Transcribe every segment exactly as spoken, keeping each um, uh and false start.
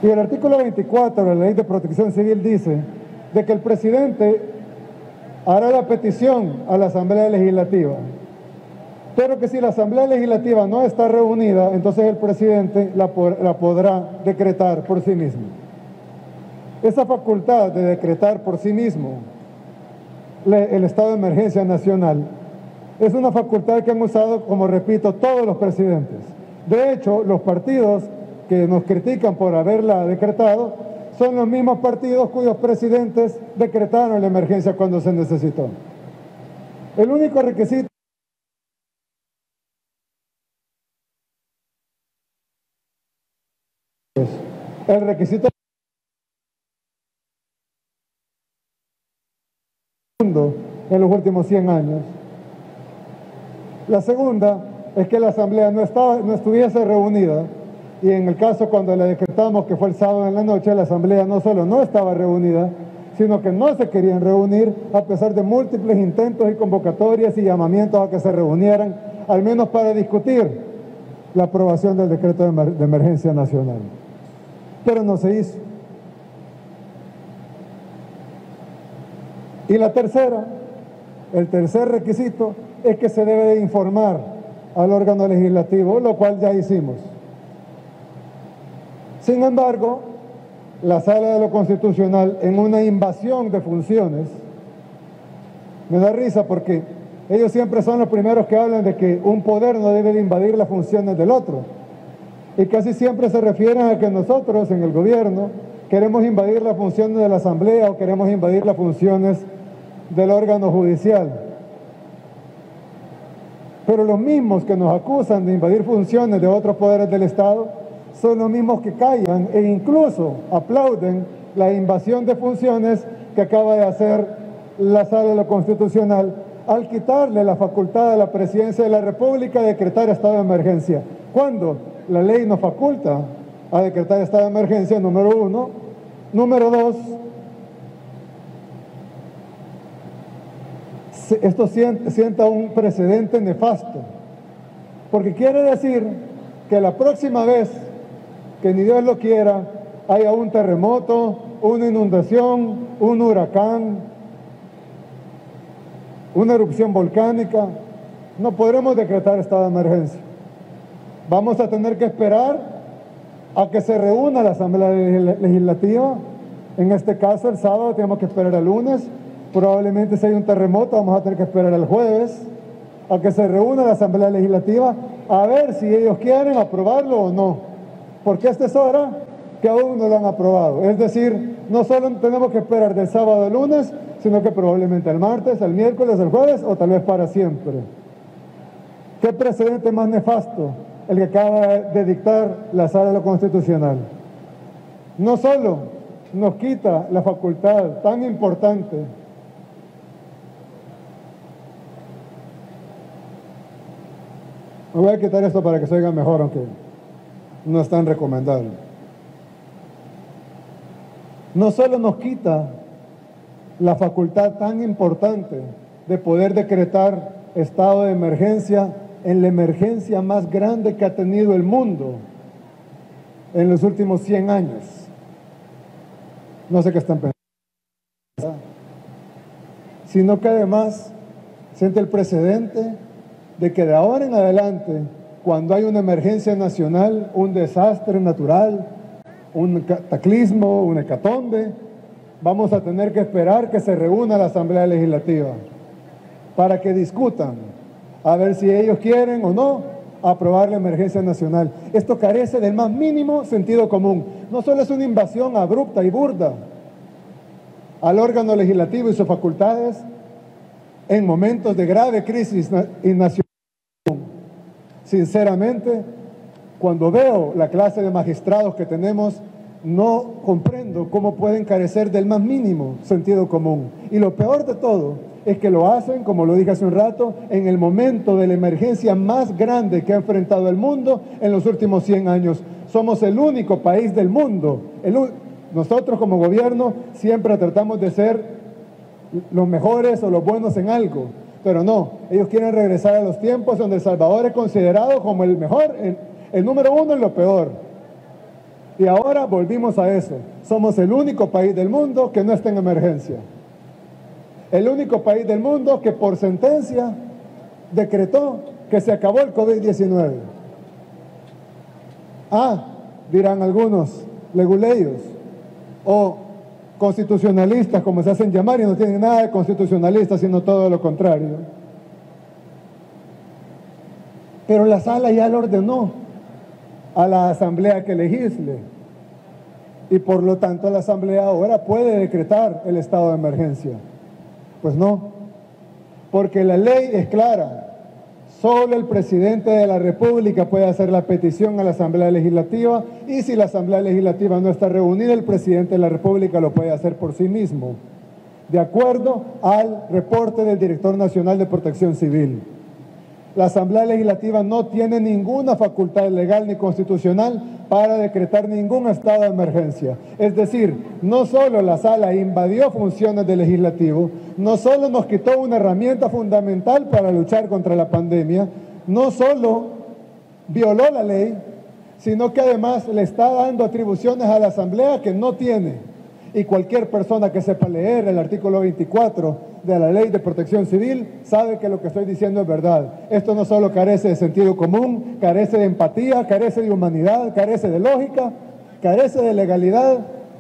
Y el artículo veinticuatro de la Ley de Protección Civil dice de que el presidente hará la petición a la Asamblea Legislativa, pero que si la Asamblea Legislativa no está reunida, entonces el presidente la, la podrá decretar por sí mismo. Esa facultad de decretar por sí mismo le, el estado de emergencia nacional es una facultad que han usado, como repito, todos los presidentes. De hecho, los partidos que nos critican por haberla decretado son los mismos partidos cuyos presidentes decretaron la emergencia cuando se necesitó. El único requisito el requisito en los últimos cien años. La segunda es que la Asamblea no, estaba, no estuviese reunida, y en el caso cuando la decretamos, que fue el sábado en la noche, la Asamblea no solo no estaba reunida, sino que no se querían reunir a pesar de múltiples intentos y convocatorias y llamamientos a que se reunieran, al menos para discutir la aprobación del decreto de, emer de emergencia nacional. Pero no se hizo. Y la tercera, el tercer requisito es que se debe de informar al órgano legislativo, lo cual ya hicimos. Sin embargo, la Sala de lo Constitucional, en una invasión de funciones, me da risa porque ellos siempre son los primeros que hablan de que un poder no debe de invadir las funciones del otro. Y casi siempre se refieren a que nosotros en el gobierno queremos invadir las funciones de la Asamblea o queremos invadir las funciones del órgano judicial. Pero los mismos que nos acusan de invadir funciones de otros poderes del Estado son los mismos que callan e incluso aplauden la invasión de funciones que acaba de hacer la Sala de lo Constitucional al quitarle la facultad a la Presidencia de la República de decretar estado de emergencia. ¿Cuándo? La ley nos faculta a decretar estado de emergencia, número uno. Número dos, esto sienta un precedente nefasto, porque quiere decir que la próxima vez que ni Dios lo quiera, haya un terremoto, una inundación, un huracán, una erupción volcánica, no podremos decretar estado de emergencia. Vamos a tener que esperar a que se reúna la Asamblea Legislativa. En este caso, el sábado tenemos que esperar al lunes. Probablemente si hay un terremoto, vamos a tener que esperar al jueves a que se reúna la Asamblea Legislativa a ver si ellos quieren aprobarlo o no. Porque esta es hora que aún no lo han aprobado. Es decir, no solo tenemos que esperar del sábado al lunes, sino que probablemente el martes, el miércoles, el jueves o tal vez para siempre. ¿Qué precedente más nefasto el que acaba de dictar la Sala de lo Constitucional? No solo nos quita la facultad tan importante me voy a quitar esto para que se oiga mejor, aunque no es tan recomendable. No solo nos quita la facultad tan importante de poder decretar estado de emergencia en la emergencia más grande que ha tenido el mundo en los últimos cien años. No sé qué están pensando. Sino que además siente el precedente de que de ahora en adelante, cuando hay una emergencia nacional, un desastre natural, un cataclismo, una hecatombe, vamos a tener que esperar que se reúna la Asamblea Legislativa para que discutan a ver si ellos quieren o no aprobar la emergencia nacional. Esto carece del más mínimo sentido común. No solo es una invasión abrupta y burda al órgano legislativo y sus facultades en momentos de grave crisis nacional. Sinceramente, cuando veo la clase de magistrados que tenemos, no comprendo cómo pueden carecer del más mínimo sentido común. Y lo peor de todo es que lo hacen, como lo dije hace un rato, en el momento de la emergencia más grande que ha enfrentado el mundo en los últimos cien años. Somos el único país del mundo. El, nosotros como gobierno siempre tratamos de ser los mejores o los buenos en algo. Pero no, ellos quieren regresar a los tiempos donde El Salvador es considerado como el mejor, el, el número uno en lo peor. Y ahora volvimos a eso. Somos el único país del mundo que no está en emergencia. El único país del mundo que por sentencia decretó que se acabó el COVID diecinueve. Ah, dirán algunos leguleyos o constitucionalistas, como se hacen llamar, y no tienen nada de constitucionalistas, sino todo lo contrario. Pero la sala ya le ordenó a la asamblea que legisle, y por lo tanto la asamblea ahora puede decretar el estado de emergencia. Pues no, porque la ley es clara. Solo el presidente de la República puede hacer la petición a la Asamblea Legislativa, y si la Asamblea Legislativa no está reunida, el presidente de la República lo puede hacer por sí mismo, de acuerdo al reporte del Director Nacional de Protección Civil. La Asamblea Legislativa no tiene ninguna facultad legal ni constitucional para decretar ningún estado de emergencia. Es decir, no solo la sala invadió funciones del legislativo, no solo nos quitó una herramienta fundamental para luchar contra la pandemia, no solo violó la ley, sino que además le está dando atribuciones a la Asamblea que no tiene. Y cualquier persona que sepa leer el artículo veinticuatro de la Ley de Protección Civil sabe que lo que estoy diciendo es verdad. Esto no solo carece de sentido común, carece de empatía, carece de humanidad, carece de lógica, carece de legalidad,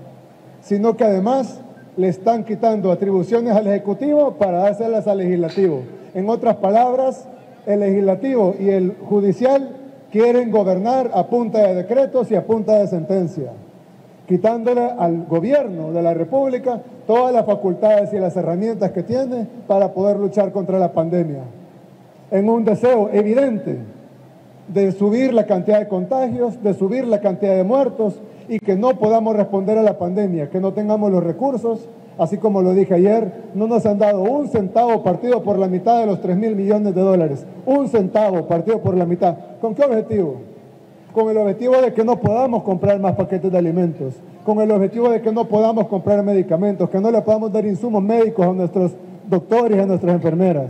sino que además le están quitando atribuciones al Ejecutivo para dárselas al Legislativo. En otras palabras, el Legislativo y el Judicial quieren gobernar a punta de decretos y a punta de sentencia, quitándole al gobierno de la República todas las facultades y las herramientas que tiene para poder luchar contra la pandemia, en un deseo evidente de subir la cantidad de contagios, de subir la cantidad de muertos, y que no podamos responder a la pandemia, que no tengamos los recursos. Así como lo dije ayer, no nos han dado un centavo partido por la mitad de los tres mil millones de dólares, un centavo partido por la mitad. ¿Con qué objetivo? Con el objetivo de que no podamos comprar más paquetes de alimentos, con el objetivo de que no podamos comprar medicamentos, que no le podamos dar insumos médicos a nuestros doctores y a nuestras enfermeras,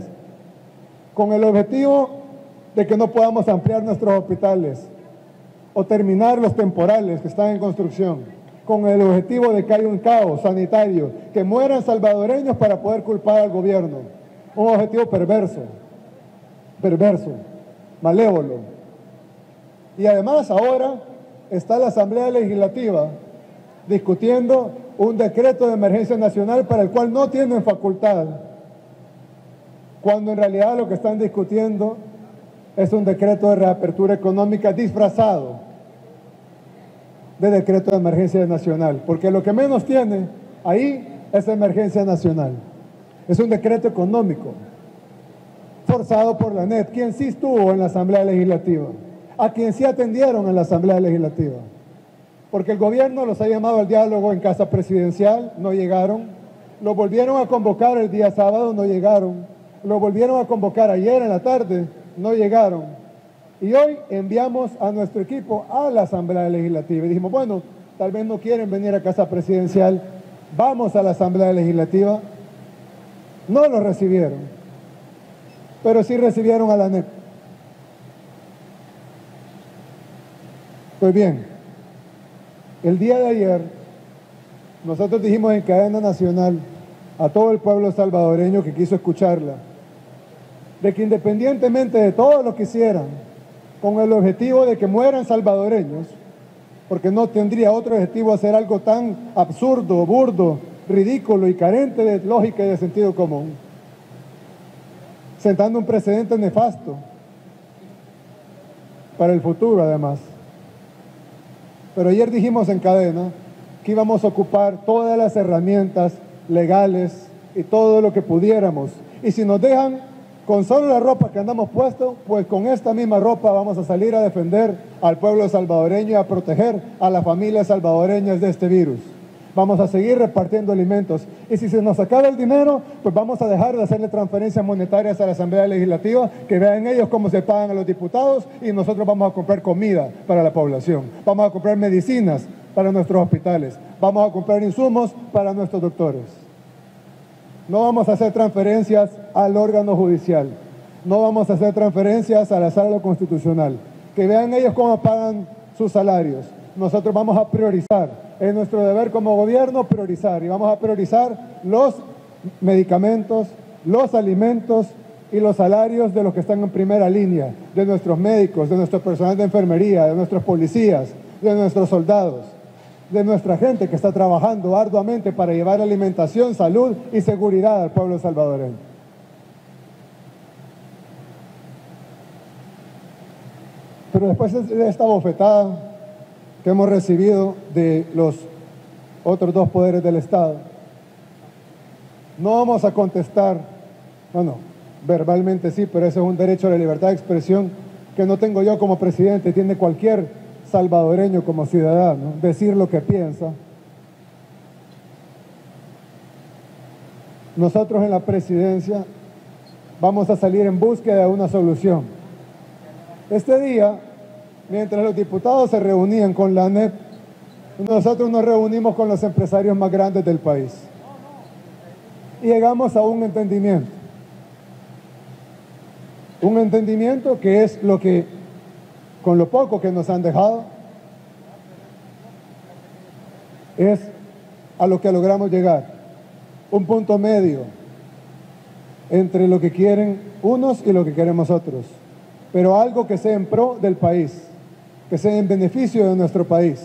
con el objetivo de que no podamos ampliar nuestros hospitales o terminar los temporales que están en construcción, con el objetivo de que haya un caos sanitario, que mueran salvadoreños para poder culpar al gobierno. Un objetivo perverso, perverso, malévolo. Y además ahora está la Asamblea Legislativa discutiendo un decreto de emergencia nacional para el cual no tienen facultad, cuando en realidad lo que están discutiendo es un decreto de reapertura económica disfrazado de decreto de emergencia nacional, porque lo que menos tiene ahí es emergencia nacional. Es un decreto económico forzado por la A N E T, quien sí estuvo en la Asamblea Legislativa, a quien sí atendieron en la Asamblea Legislativa, porque el gobierno los ha llamado al diálogo en Casa Presidencial, no llegaron, lo volvieron a convocar el día sábado, no llegaron, lo volvieron a convocar ayer en la tarde, no llegaron, y hoy enviamos a nuestro equipo a la Asamblea Legislativa y dijimos, bueno, tal vez no quieren venir a Casa Presidencial, vamos a la Asamblea Legislativa. No lo recibieron, pero sí recibieron a la A N E T. Pues bien, el día de ayer nosotros dijimos en cadena nacional a todo el pueblo salvadoreño que quiso escucharla, de que independientemente de todo lo que hicieran, con el objetivo de que mueran salvadoreños, porque no tendría otro objetivo hacer algo tan absurdo, burdo, ridículo y carente de lógica y de sentido común, sentando un precedente nefasto para el futuro además. Pero ayer dijimos en cadena que íbamos a ocupar todas las herramientas legales y todo lo que pudiéramos, y si nos dejan con solo la ropa que andamos puesto, pues con esta misma ropa vamos a salir a defender al pueblo salvadoreño y a proteger a las familias salvadoreñas de este virus. Vamos a seguir repartiendo alimentos, y si se nos acaba el dinero, pues vamos a dejar de hacerle transferencias monetarias a la Asamblea Legislativa, que vean ellos cómo se pagan a los diputados, y nosotros vamos a comprar comida para la población, vamos a comprar medicinas para nuestros hospitales, vamos a comprar insumos para nuestros doctores. No vamos a hacer transferencias al órgano judicial, no vamos a hacer transferencias a la sala constitucional, que vean ellos cómo pagan sus salarios, nosotros vamos a priorizar. Es nuestro deber como gobierno priorizar, y vamos a priorizar los medicamentos, los alimentos y los salarios de los que están en primera línea, de nuestros médicos, de nuestro personal de enfermería, de nuestros policías, de nuestros soldados, de nuestra gente que está trabajando arduamente para llevar alimentación, salud y seguridad al pueblo salvadoreño. Pero después de esta bofetada que hemos recibido de los otros dos poderes del Estado, no vamos a contestar, bueno, verbalmente sí, pero ese es un derecho a la libertad de expresión que no tengo yo como presidente, tiene cualquier salvadoreño como ciudadano, decir lo que piensa. Nosotros en la presidencia vamos a salir en búsqueda de una solución. Este día, mientras los diputados se reunían con la A N E P, nosotros nos reunimos con los empresarios más grandes del país y llegamos a un entendimiento. Un entendimiento que es lo que, con lo poco que nos han dejado, es a lo que logramos llegar. Un punto medio entre lo que quieren unos y lo que queremos otros, pero algo que sea en pro del país, que sea en beneficio de nuestro país.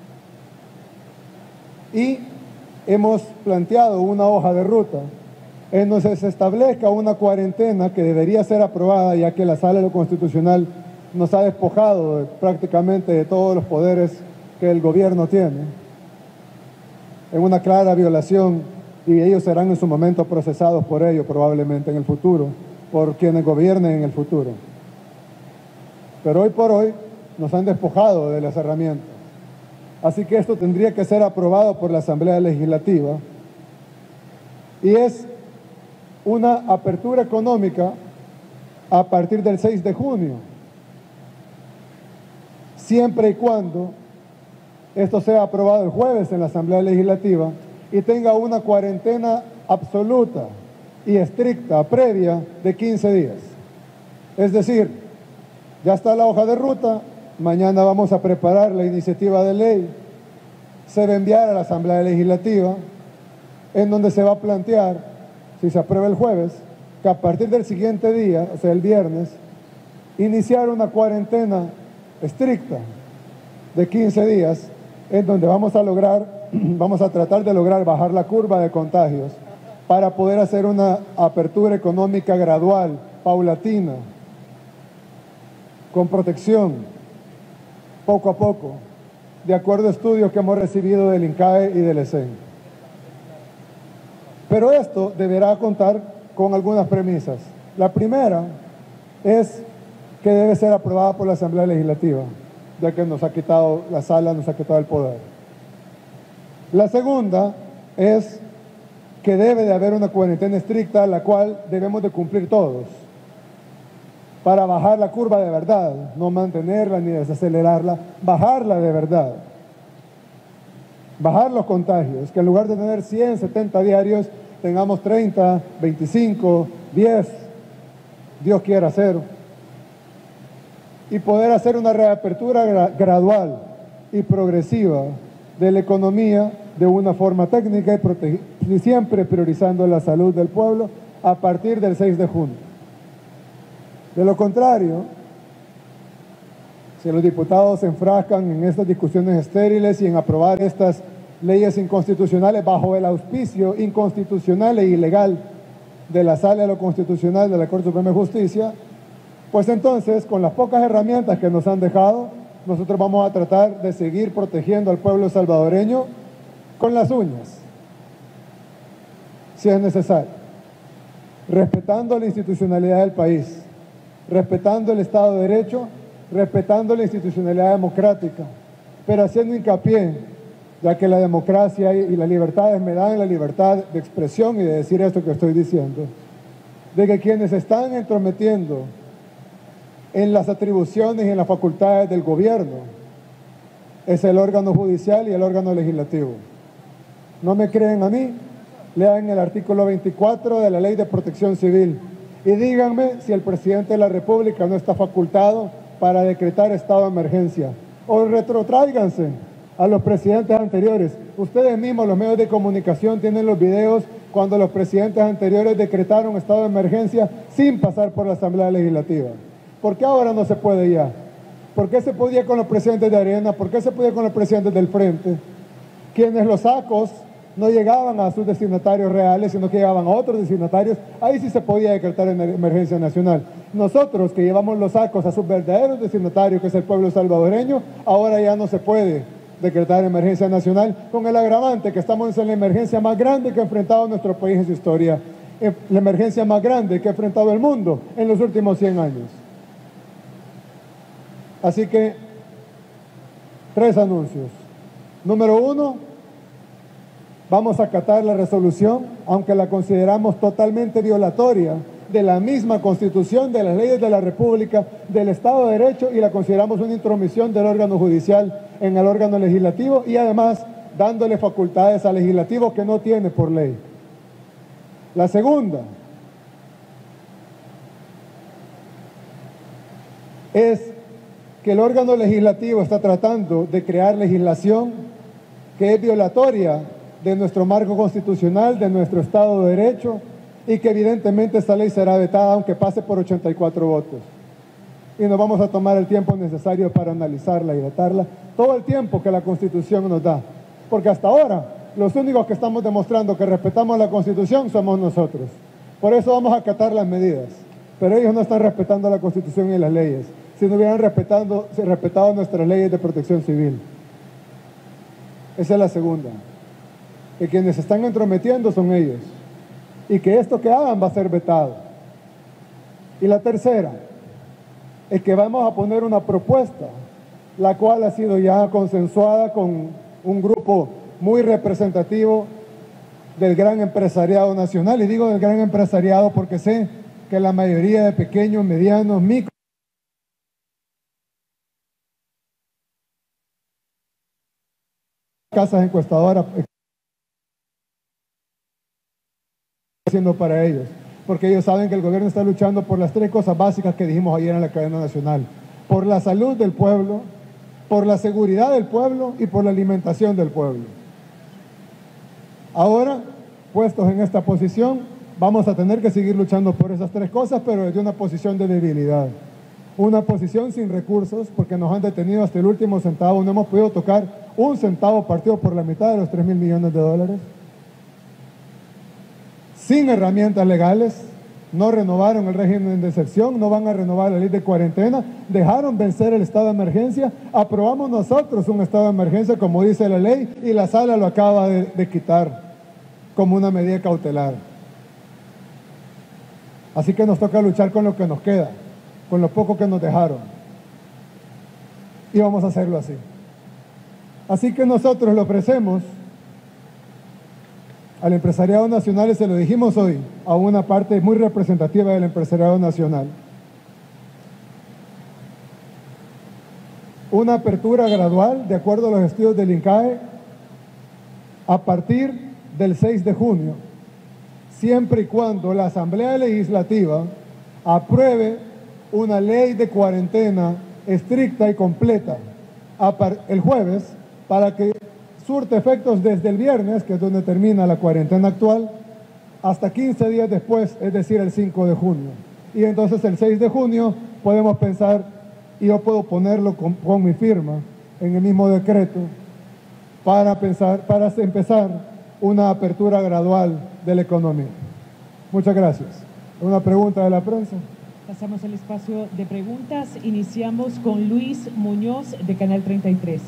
Y hemos planteado una hoja de ruta en donde se establezca una cuarentena que debería ser aprobada, ya que la Sala de lo Constitucional nos ha despojado de, prácticamente de todos los poderes que el gobierno tiene, en una clara violación, y ellos serán en su momento procesados por ello probablemente en el futuro, por quienes gobiernen en el futuro. Pero hoy por hoy nos han despojado de las herramientas. Así que esto tendría que ser aprobado por la Asamblea Legislativa, y es una apertura económica a partir del seis de junio, siempre y cuando esto sea aprobado el jueves en la Asamblea Legislativa y tenga una cuarentena absoluta y estricta previa de quince días. Es decir, ya está la hoja de ruta, mañana vamos a preparar la iniciativa de ley, se va a enviar a la Asamblea Legislativa, en donde se va a plantear, si se aprueba el jueves, que a partir del siguiente día, o sea el viernes, iniciar una cuarentena estricta de quince días, en donde vamos a lograr, vamos a tratar de lograr bajar la curva de contagios para poder hacer una apertura económica gradual, paulatina, con protección, poco a poco, de acuerdo a estudios que hemos recibido del INCAE y del E S E N. Pero esto deberá contar con algunas premisas. La primera es que debe ser aprobada por la Asamblea Legislativa, ya que nos ha quitado la sala, nos ha quitado el poder. La segunda es que debe de haber una cuarentena estricta, la cual debemos de cumplir todos, para bajar la curva de verdad, no mantenerla ni desacelerarla, bajarla de verdad. Bajar los contagios, que en lugar de tener cien, setenta diarios, tengamos treinta, veinticinco, diez, Dios quiera cero. Y poder hacer una reapertura gra gradual y progresiva de la economía de una forma técnica y, y siempre priorizando la salud del pueblo a partir del seis de junio. De lo contrario, si los diputados se enfrascan en estas discusiones estériles y en aprobar estas leyes inconstitucionales bajo el auspicio inconstitucional e ilegal de la Sala de lo Constitucional de la Corte Suprema de Justicia, pues entonces, con las pocas herramientas que nos han dejado, nosotros vamos a tratar de seguir protegiendo al pueblo salvadoreño con las uñas, si es necesario, respetando la institucionalidad del país, respetando el Estado de Derecho, respetando la institucionalidad democrática, pero haciendo hincapié, ya que la democracia y las libertades me dan la libertad de expresión y de decir esto que estoy diciendo, de que quienes están entrometiendo en las atribuciones y en las facultades del gobierno es el órgano judicial y el órgano legislativo. ¿No me creen a mí? Lean el artículo veinticuatro de la Ley de Protección Civil y díganme si el presidente de la República no está facultado para decretar estado de emergencia o retrotráiganse a los presidentes anteriores. Ustedes mismos, los medios de comunicación, tienen los videos cuando los presidentes anteriores decretaron estado de emergencia sin pasar por la Asamblea Legislativa. ¿Por qué ahora no se puede ya? ¿Por qué se podía con los presidentes de Arena? ¿Por qué se podía con los presidentes del Frente? Quienes los sacos no llegaban a sus destinatarios reales, sino que llegaban a otros destinatarios, ahí sí se podía decretar en emergencia nacional. Nosotros, que llevamos los sacos a sus verdaderos destinatarios, que es el pueblo salvadoreño, ahora ya no se puede decretar emergencia nacional, con el agravante que estamos en la emergencia más grande que ha enfrentado nuestro país en su historia, la emergencia más grande que ha enfrentado el mundo en los últimos cien años. Así que, tres anuncios. Número uno, vamos a acatar la resolución, aunque la consideramos totalmente violatoria de la misma Constitución, de las leyes de la República, del Estado de Derecho, y la consideramos una intromisión del órgano judicial en el órgano legislativo, y además dándole facultades al legislativo que no tiene por ley. La segunda es que el órgano legislativo está tratando de crear legislación que es violatoria de nuestro marco constitucional, de nuestro Estado de Derecho, y que evidentemente esta ley será vetada aunque pase por ochenta y cuatro votos. Y nos vamos a tomar el tiempo necesario para analizarla y vetarla, todo el tiempo que la Constitución nos da. Porque hasta ahora, los únicos que estamos demostrando que respetamos la Constitución somos nosotros. Por eso vamos a acatar las medidas. Pero ellos no están respetando la Constitución y las leyes, si no hubieran respetado, respetado nuestras leyes de protección civil. Esa es la segunda. Que quienes se están entrometiendo son ellos. Y que esto que hagan va a ser vetado. Y la tercera es que vamos a poner una propuesta, la cual ha sido ya consensuada con un grupo muy representativo del gran empresariado nacional. Y digo del gran empresariado porque sé que la mayoría de pequeños, medianos, micro, casas encuestadoras haciendo para ellos, porque ellos saben que el gobierno está luchando por las tres cosas básicas que dijimos ayer en la cadena nacional: por la salud del pueblo, por la seguridad del pueblo y por la alimentación del pueblo. Ahora, puestos en esta posición, vamos a tener que seguir luchando por esas tres cosas, pero desde una posición de debilidad, una posición sin recursos, porque nos han detenido hasta el último centavo, no hemos podido tocar un centavo partido por la mitad de los tres mil millones de dólares. Sin herramientas legales, no renovaron el régimen de excepción, no van a renovar la ley de cuarentena, dejaron vencer el estado de emergencia, aprobamos nosotros un estado de emergencia como dice la ley y la sala lo acaba de, de quitar como una medida cautelar. Así que nos toca luchar con lo que nos queda, con lo poco que nos dejaron. Y vamos a hacerlo así. Así que nosotros le ofrecemos al empresariado nacional, y se lo dijimos hoy a una parte muy representativa del empresariado nacional, una apertura gradual de acuerdo a los estudios del INCAE a partir del seis de junio, siempre y cuando la Asamblea Legislativa apruebe una ley de cuarentena estricta y completa el jueves, para que surte efectos desde el viernes, que es donde termina la cuarentena actual, hasta quince días después, es decir, el cinco de junio. Y entonces el seis de junio podemos pensar, y yo puedo ponerlo con, con mi firma en el mismo decreto, para, pensar, para empezar una apertura gradual de la economía. Muchas gracias. ¿Una pregunta de la prensa? Pasamos al espacio de preguntas. Iniciamos con Luis Muñoz, de Canal treinta y tres.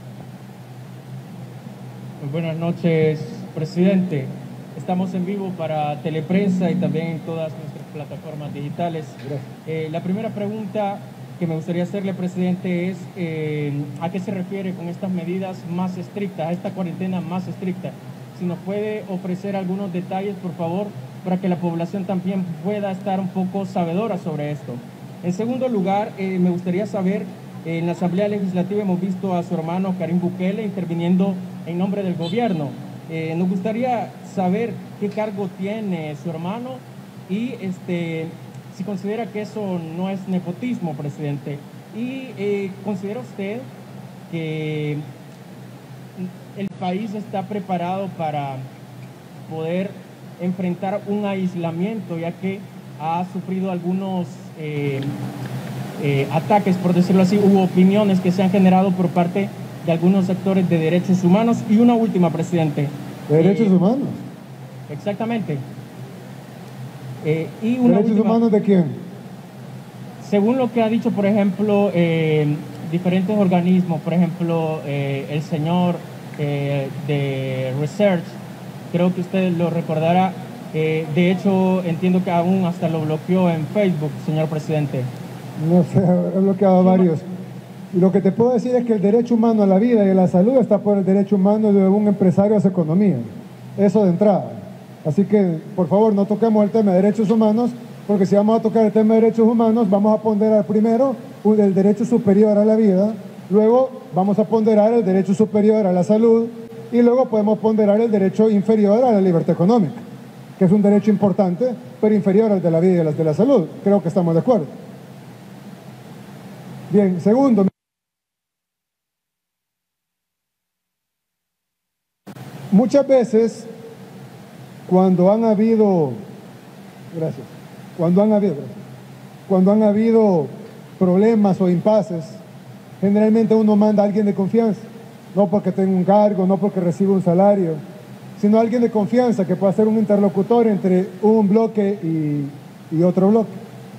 Buenas noches, presidente. Estamos en vivo para Teleprensa y también en todas nuestras plataformas digitales. Eh, la primera pregunta que me gustaría hacerle, presidente, es eh, ¿a qué se refiere con estas medidas más estrictas, a esta cuarentena más estricta? Si nos puede ofrecer algunos detalles, por favor, para que la población también pueda estar un poco sabedora sobre esto. En segundo lugar, eh, me gustaría saber, eh, en la Asamblea Legislativa hemos visto a su hermano Karim Bukele interviniendo en nombre del gobierno. Eh, nos gustaría saber qué cargo tiene su hermano y este, si considera que eso no es nepotismo, presidente. Y eh, ¿considera usted que el país está preparado para poder enfrentar un aislamiento, ya que ha sufrido algunos eh, eh, ataques, por decirlo así, hubo opiniones que se han generado por parte de algunos sectores de derechos humanos. Y una última, presidente. ¿Derechos eh, humanos? Exactamente. Eh, y una ¿Derechos última, humanos de quién? Según lo que ha dicho, por ejemplo, eh, diferentes organismos, por ejemplo, eh, el señor eh, de Research, creo que usted lo recordará, eh, de hecho entiendo que aún hasta lo bloqueó en Facebook, señor presidente. No sé, he bloqueado sí, varios. Y lo que te puedo decir es que el derecho humano a la vida y a la salud está por el derecho humano de un empresario a su economía. Eso de entrada. Así que, por favor, no toquemos el tema de derechos humanos, porque si vamos a tocar el tema de derechos humanos, vamos a ponderar primero el derecho superior a la vida, luego vamos a ponderar el derecho superior a la salud, y luego podemos ponderar el derecho inferior a la libertad económica, que es un derecho importante, pero inferior al de la vida y al de la salud. Creo que estamos de acuerdo. Bien, segundo. Muchas veces, cuando han habido, gracias, cuando han habido, gracias, cuando han habido problemas o impases, generalmente uno manda a alguien de confianza, no porque tenga un cargo, no porque reciba un salario, sino alguien de confianza que pueda ser un interlocutor entre un bloque y, y otro bloque.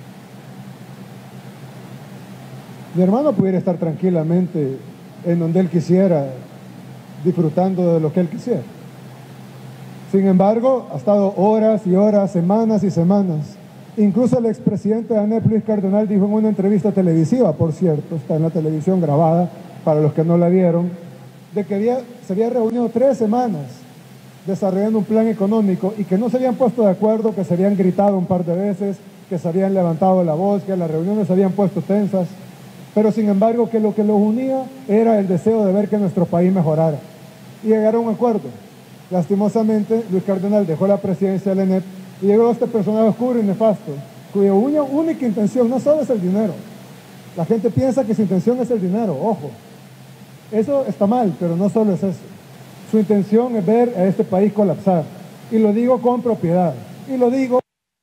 Mi hermano pudiera estar tranquilamente en donde él quisiera, disfrutando de lo que él quisiera. Sin embargo, ha estado horas y horas, semanas y semanas. Incluso el expresidente de ANEP, Luis Cardenal, dijo en una entrevista televisiva, por cierto, está en la televisión grabada, para los que no la vieron, de que había, se había reunido tres semanas desarrollando un plan económico y que no se habían puesto de acuerdo, que se habían gritado un par de veces, que se habían levantado la voz, que las reuniones se habían puesto tensas, pero sin embargo que lo que los unía era el deseo de ver que nuestro país mejorara y llegar a un acuerdo. Lastimosamente, Luis Cardenal dejó la presidencia del ENEP y llegó este personaje oscuro y nefasto, cuya única intención no solo es el dinero. La gente piensa que su intención es el dinero, ojo. Eso está mal, pero no solo es eso. Su intención es ver a este país colapsar. Y lo digo con propiedad. Y lo digo...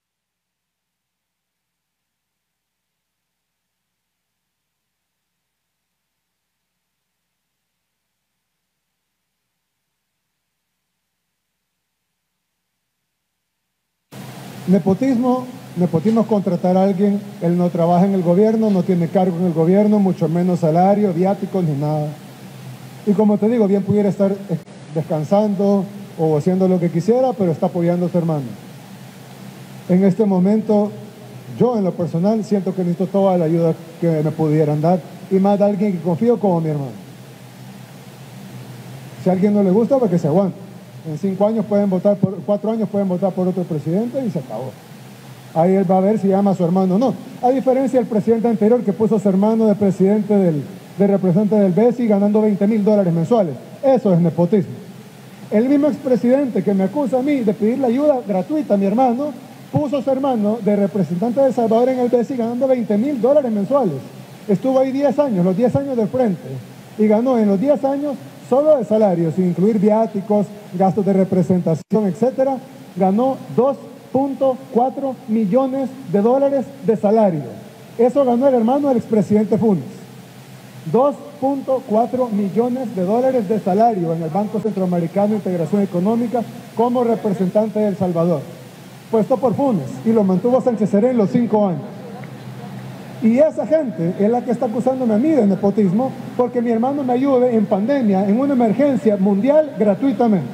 Nepotismo, nepotismo es contratar a alguien, él no trabaja en el gobierno, no tiene cargo en el gobierno, mucho menos salario, viáticos ni nada. Y como te digo, bien pudiera estar descansando o haciendo lo que quisiera, pero está apoyando a su hermano. En este momento, yo en lo personal siento que necesito toda la ayuda que me pudieran dar, y más de alguien que confío como mi hermano. Si a alguien no le gusta, pues que se aguante. En cinco años pueden votar, por cuatro años pueden votar por otro presidente y se acabó. Ahí él va a ver si llama a su hermano o no. A diferencia del presidente anterior que puso a su hermano de presidente del, de representante del B E S I ganando veinte mil dólares mensuales. Eso es nepotismo. El mismo expresidente que me acusa a mí de pedirle ayuda gratuita a mi hermano, puso a su hermano de representante de El Salvador en el B E S I ganando veinte mil dólares mensuales. Estuvo ahí diez años, los diez años del frente, y ganó en los diez años, solo de salario, sin incluir viáticos, gastos de representación, etcétera, ganó dos punto cuatro millones de dólares de salario. Eso ganó el hermano del expresidente Funes. dos punto cuatro millones de dólares de salario en el Banco Centroamericano de Integración Económica como representante de El Salvador, puesto por Funes, y lo mantuvo Sánchez Serén los cinco años. Y esa gente es la que está acusándome a mí de nepotismo porque mi hermano me ayude en pandemia, en una emergencia mundial, gratuitamente.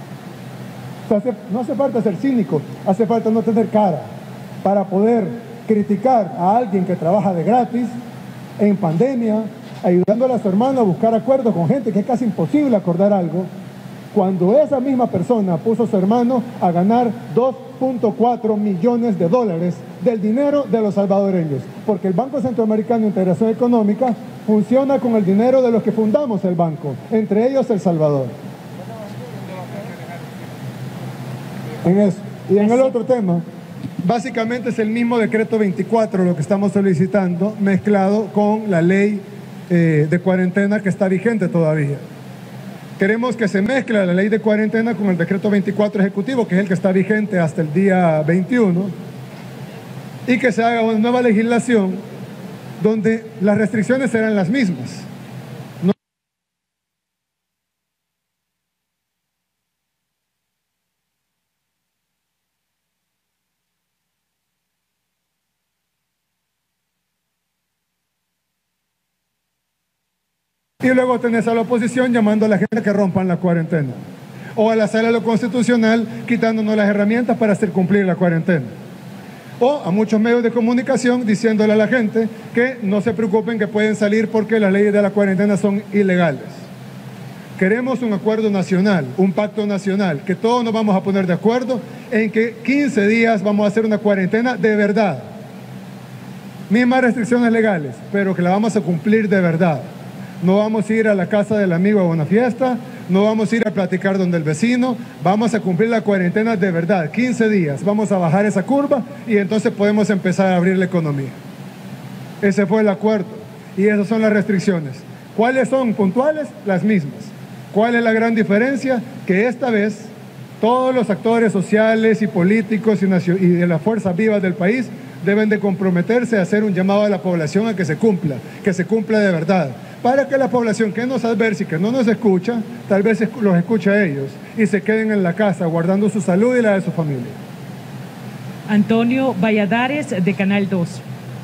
O sea, hace, no hace falta ser cínico, hace falta no tener cara para poder criticar a alguien que trabaja de gratis en pandemia, ayudándole a su hermano a buscar acuerdos con gente que es casi imposible acordar algo, cuando esa misma persona puso a su hermano a ganar dos punto cuatro millones de dólares del dinero de los salvadoreños, porque el Banco Centroamericano de Integración Económica funciona con el dinero de los que fundamos el banco, entre ellos El Salvador. En eso. Y en el otro tema, básicamente es el mismo decreto veinticuatro lo que estamos solicitando, mezclado con la ley eh, de cuarentena que está vigente todavía. Queremos que se mezcle la ley de cuarentena con el decreto veinticuatro ejecutivo, que es el que está vigente hasta el día veintiuno, y que se haga una nueva legislación donde las restricciones serán las mismas. No Y luego tenés a la oposición llamando a la gente que rompan la cuarentena. O a la sala de lo constitucional quitándonos las herramientas para hacer cumplir la cuarentena. O a muchos medios de comunicación diciéndole a la gente que no se preocupen, que pueden salir porque las leyes de la cuarentena son ilegales. Queremos un acuerdo nacional, un pacto nacional, que todos nos vamos a poner de acuerdo en que quince días vamos a hacer una cuarentena de verdad. Mismas restricciones legales, pero que la vamos a cumplir de verdad. No vamos a ir a la casa del amigo a una fiesta, no vamos a ir a platicar donde el vecino, vamos a cumplir la cuarentena de verdad, quince días, vamos a bajar esa curva y entonces podemos empezar a abrir la economía. Ese fue el acuerdo y esas son las restricciones. ¿Cuáles son puntuales? Las mismas. ¿Cuál es la gran diferencia? Que esta vez todos los actores sociales y políticos y, y de las fuerzas vivas del país deben de comprometerse a hacer un llamado a la población a que se cumpla, que se cumpla de verdad, para que la población que nos adversa y que no nos escucha, tal vez los escuche a ellos y se queden en la casa guardando su salud y la de su familia. Antonio Valladares, de Canal dos.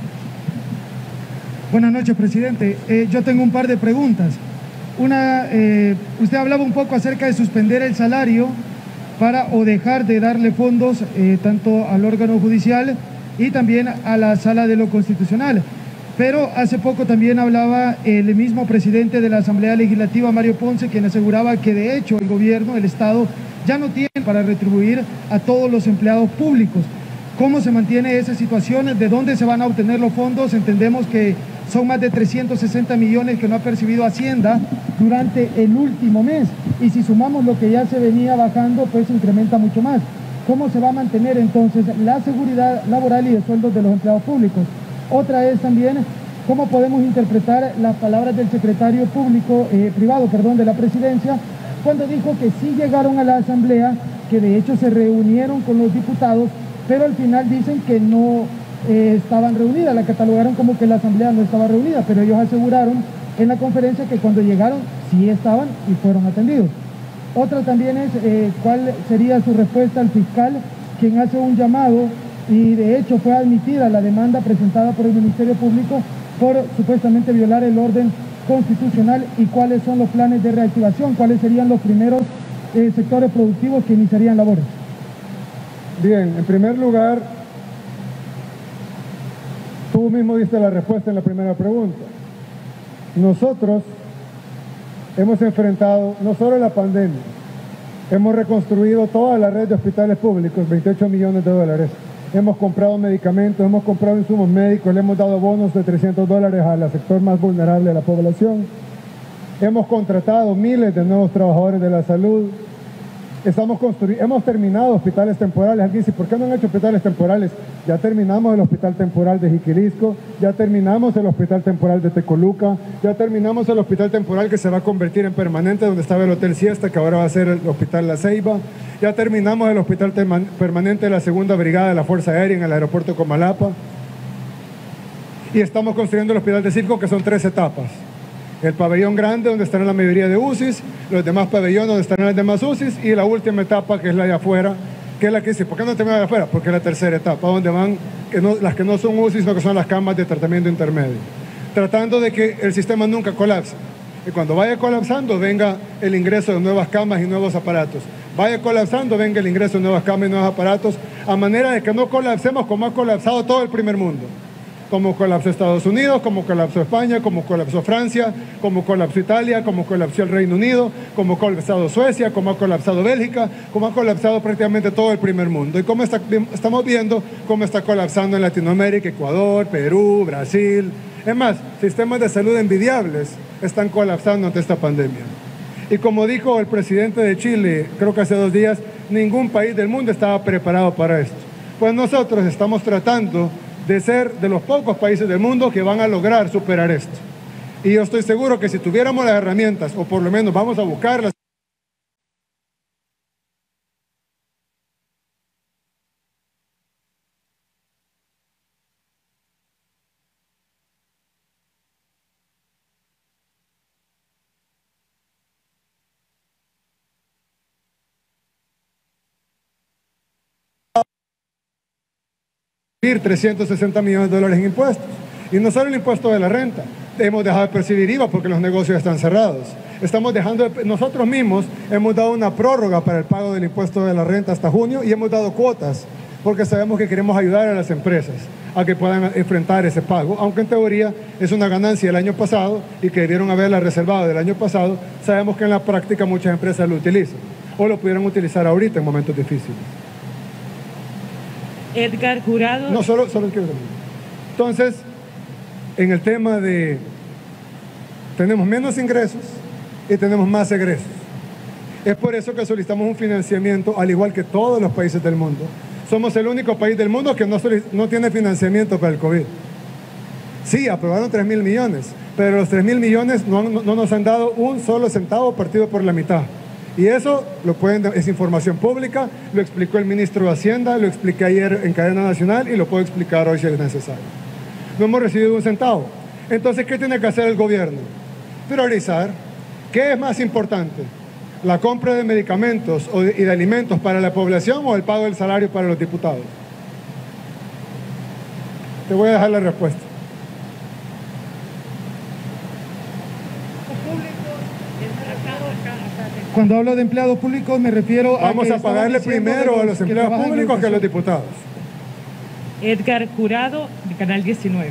Buenas noches, presidente. Eh, yo tengo un par de preguntas. Una, eh, usted hablaba un poco acerca de suspender el salario para o dejar de darle fondos eh, tanto al órgano judicial y también a la Sala de lo Constitucional. Pero hace poco también hablaba el mismo presidente de la Asamblea Legislativa, Mario Ponce, quien aseguraba que de hecho el gobierno, el Estado, ya no tiene para retribuir a todos los empleados públicos. ¿Cómo se mantiene esa situación? ¿De dónde se van a obtener los fondos? Entendemos que son más de trescientos sesenta millones que no ha percibido Hacienda durante el último mes. Y si sumamos lo que ya se venía bajando, pues incrementa mucho más. ¿Cómo se va a mantener entonces la seguridad laboral y de sueldos de los empleados públicos? Otra es también cómo podemos interpretar las palabras del secretario público, eh, privado, perdón, de la presidencia, cuando dijo que sí llegaron a la asamblea, que de hecho se reunieron con los diputados, pero al final dicen que no eh, estaban reunidas, la catalogaron como que la asamblea no estaba reunida, pero ellos aseguraron en la conferencia que cuando llegaron sí estaban y fueron atendidos. Otra también es eh, cuál sería su respuesta al fiscal, quien hace un llamado y de hecho fue admitida la demanda presentada por el Ministerio Público por supuestamente violar el orden constitucional, y cuáles son los planes de reactivación, cuáles serían los primeros eh, sectores productivos que iniciarían labores. Bien, en primer lugar, tú mismo diste la respuesta en la primera pregunta. Nosotros hemos enfrentado no solo la pandemia, hemos reconstruido toda la red de hospitales públicos, veintiocho millones de dólares. Hemos comprado medicamentos, hemos comprado insumos médicos, le hemos dado bonos de trescientos dólares al sector más vulnerable de la población. Hemos contratado miles de nuevos trabajadores de la salud. Estamos construyendo, hemos terminado hospitales temporales. Alguien dice, ¿por qué no han hecho hospitales temporales? Ya terminamos el hospital temporal de Jiquilisco, ya terminamos el hospital temporal de Tecoluca, ya terminamos el hospital temporal que se va a convertir en permanente, donde estaba el Hotel Siesta, que ahora va a ser el Hospital La Ceiba. Ya terminamos el hospital permanente de la Segunda Brigada de la Fuerza Aérea en el aeropuerto de Comalapa. Y estamos construyendo el hospital de Circo, que son tres etapas. El pabellón grande, donde estarán la mayoría de U C Is, los demás pabellones, donde estarán las demás U C Is, y la última etapa, que es la de afuera, que es la que dice, ¿por qué no termina de afuera? Porque es la tercera etapa, donde van que no, las que no son U C Is, sino que son las camas de tratamiento intermedio. Tratando de que el sistema nunca colapse. Y cuando vaya colapsando, venga el ingreso de nuevas camas y nuevos aparatos. Vaya colapsando, venga el ingreso de nuevas camas y nuevos aparatos, a manera de que no colapsemos como ha colapsado todo el primer mundo. Como colapsó Estados Unidos, como colapsó España, como colapsó Francia, como colapsó Italia, como colapsó el Reino Unido, como ha colapsado Suecia, como ha colapsado Bélgica, como ha colapsado prácticamente todo el primer mundo. Y como está, estamos viendo cómo está colapsando en Latinoamérica, Ecuador, Perú, Brasil. Es más, sistemas de salud envidiables están colapsando ante esta pandemia. Y como dijo el presidente de Chile, creo que hace dos días, ningún país del mundo estaba preparado para esto. Pues nosotros estamos tratando de ser de los pocos países del mundo que van a lograr superar esto. Y yo estoy seguro que si tuviéramos las herramientas, o por lo menos vamos a buscarlas, trescientos sesenta millones de dólares en impuestos. Y no solo el impuesto de la renta, hemos dejado de percibir I V A porque los negocios están cerrados. Estamos dejando de, nosotros mismos hemos dado una prórroga para el pago del impuesto de la renta hasta junio y hemos dado cuotas porque sabemos que queremos ayudar a las empresas a que puedan enfrentar ese pago, aunque en teoría es una ganancia del año pasado y que debieron haberla reservado del año pasado. Sabemos que en la práctica muchas empresas lo utilizan o lo pudieran utilizar ahorita en momentos difíciles. Edgar Jurado. No, solo, solo quiero terminar. Entonces, en el tema de tenemos menos ingresos y tenemos más egresos. Es por eso que solicitamos un financiamiento, al igual que todos los países del mundo. Somos el único país del mundo que no, no tiene financiamiento para el COVID. Sí, aprobaron tres mil millones, pero los tres mil millones no, no, no nos han dado un solo centavo partido por la mitad. Y eso lo pueden, es información pública, lo explicó el ministro de Hacienda, lo expliqué ayer en cadena nacional y lo puedo explicar hoy si es necesario. No hemos recibido un centavo. Entonces, ¿qué tiene que hacer el gobierno? Priorizar. ¿Qué es más importante? ¿La compra de medicamentos y de alimentos para la población o el pago del salario para los diputados? Te voy a dejar la respuesta. Cuando hablo de empleados públicos me refiero a... Vamos a pagarle primero a los empleados públicos que a los diputados. Edgar Jurado, de Canal diecinueve.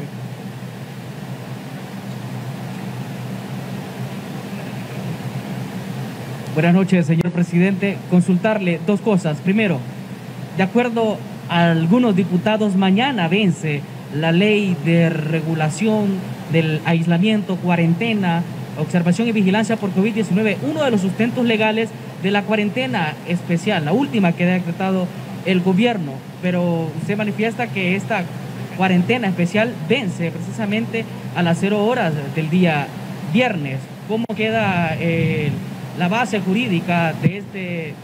Buenas noches, señor presidente. Consultarle dos cosas. Primero, de acuerdo a algunos diputados, mañana vence la ley de regulación del aislamiento, cuarentena, observación y vigilancia por COVID diecinueve, uno de los sustentos legales de la cuarentena especial, la última que ha decretado el gobierno, pero usted manifiesta que esta cuarentena especial vence precisamente a las cero horas del día viernes. ¿Cómo queda eh, la base jurídica de este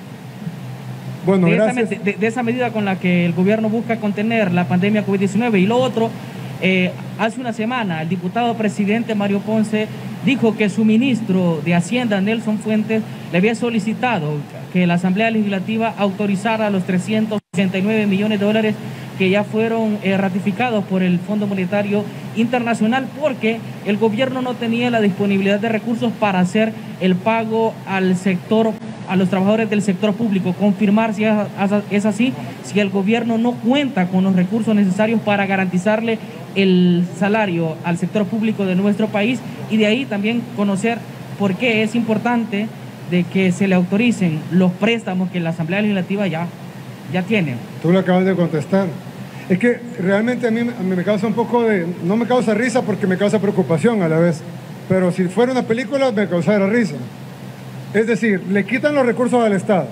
bueno, de, esa, gracias. de, de esa medida con la que el gobierno busca contener la pandemia COVID diecinueve? Y lo otro, eh, hace una semana el diputado presidente Mario Ponce dijo que su ministro de Hacienda, Nelson Fuentes, le había solicitado que la Asamblea Legislativa autorizara los trescientos ochenta y nueve millones de dólares que ya fueron eh, ratificados por el Fondo Monetario Internacional, porque el gobierno no tenía la disponibilidad de recursos para hacer el pago al sector, a los trabajadores del sector público. Confirmar si es así, si el gobierno no cuenta con los recursos necesarios para garantizarle el salario al sector público de nuestro país, y de ahí también conocer por qué es importante de que se le autoricen los préstamos que la Asamblea Legislativa ya, ya tiene. Tú lo acabas de contestar. Es que realmente a mí, a mí me causa un poco de... No me causa risa porque me causa preocupación a la vez, pero si fuera una película me causara risa. Es decir, le quitan los recursos al Estado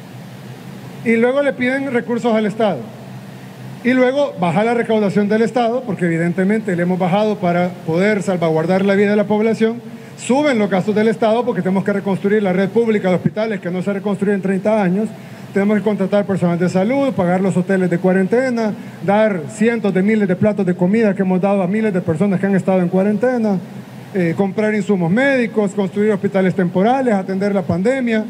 y luego le piden recursos al Estado. Y luego baja la recaudación del Estado, porque evidentemente le hemos bajado para poder salvaguardar la vida de la población. Suben los gastos del Estado porque tenemos que reconstruir la red pública de hospitales que no se ha reconstruido en treinta años. Tenemos que contratar personal de salud, pagar los hoteles de cuarentena, dar cientos de miles de platos de comida que hemos dado a miles de personas que han estado en cuarentena, eh, comprar insumos médicos, construir hospitales temporales, atender la pandemia.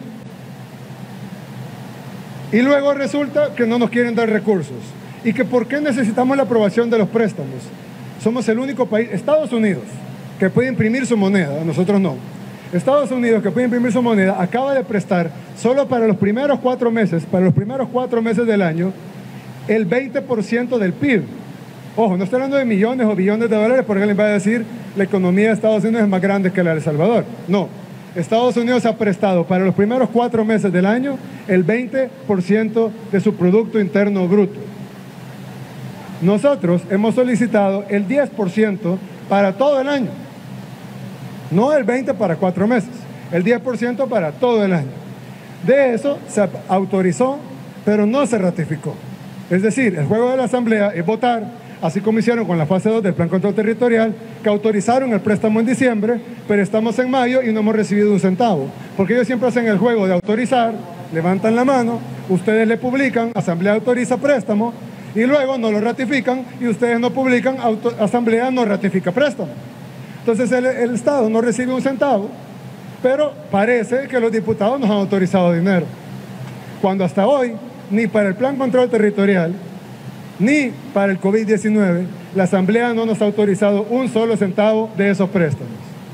Y luego resulta que no nos quieren dar recursos. ¿Y que por qué necesitamos la aprobación de los préstamos? Somos el único país, Estados Unidos, que puede imprimir su moneda, nosotros no. Estados Unidos, que puede imprimir su moneda, acaba de prestar solo para los primeros cuatro meses, para los primeros cuatro meses del año, el veinte por ciento del P I B. Ojo, no estoy hablando de millones o billones de dólares porque alguien va a decir la economía de Estados Unidos es más grande que la de El Salvador. No, Estados Unidos ha prestado para los primeros cuatro meses del año el veinte por ciento de su Producto Interno Bruto. Nosotros hemos solicitado el diez por ciento para todo el año. No el veinte por ciento para cuatro meses, el diez por ciento para todo el año. De eso se autorizó, pero no se ratificó. Es decir, el juego de la Asamblea es votar, así como hicieron con la fase dos del Plan Control Territorial, que autorizaron el préstamo en diciembre, pero estamos en mayo y no hemos recibido un centavo. Porque ellos siempre hacen el juego de autorizar, levantan la mano, ustedes le publican, Asamblea autoriza préstamo, y luego no lo ratifican, y ustedes no publican, auto, Asamblea no ratifica préstamo. Entonces el, el Estado no recibe un centavo, pero parece que los diputados nos han autorizado dinero. Cuando hasta hoy, ni para el Plan Control Territorial, ni para el COVID diecinueve, la Asamblea no nos ha autorizado un solo centavo de esos préstamos.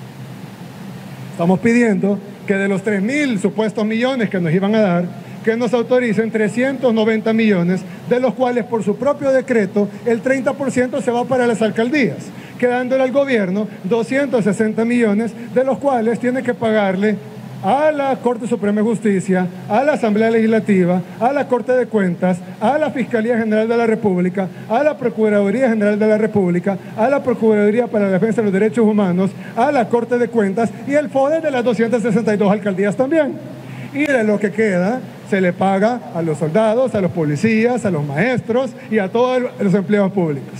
Estamos pidiendo que de los tres mil supuestos millones que nos iban a dar, que nos autoricen trescientos noventa millones, de los cuales por su propio decreto el treinta por ciento se va para las alcaldías, quedándole al gobierno doscientos sesenta millones, de los cuales tiene que pagarle a la Corte Suprema de Justicia, a la Asamblea Legislativa, a la Corte de Cuentas, a la Fiscalía General de la República, a la Procuraduría General de la República, a la Procuraduría para la Defensa de los Derechos Humanos, a la Corte de Cuentas y el FODE de las doscientas sesenta y dos alcaldías también. Y de lo que queda se le paga a los soldados, a los policías, a los maestros y a todos los empleados públicos.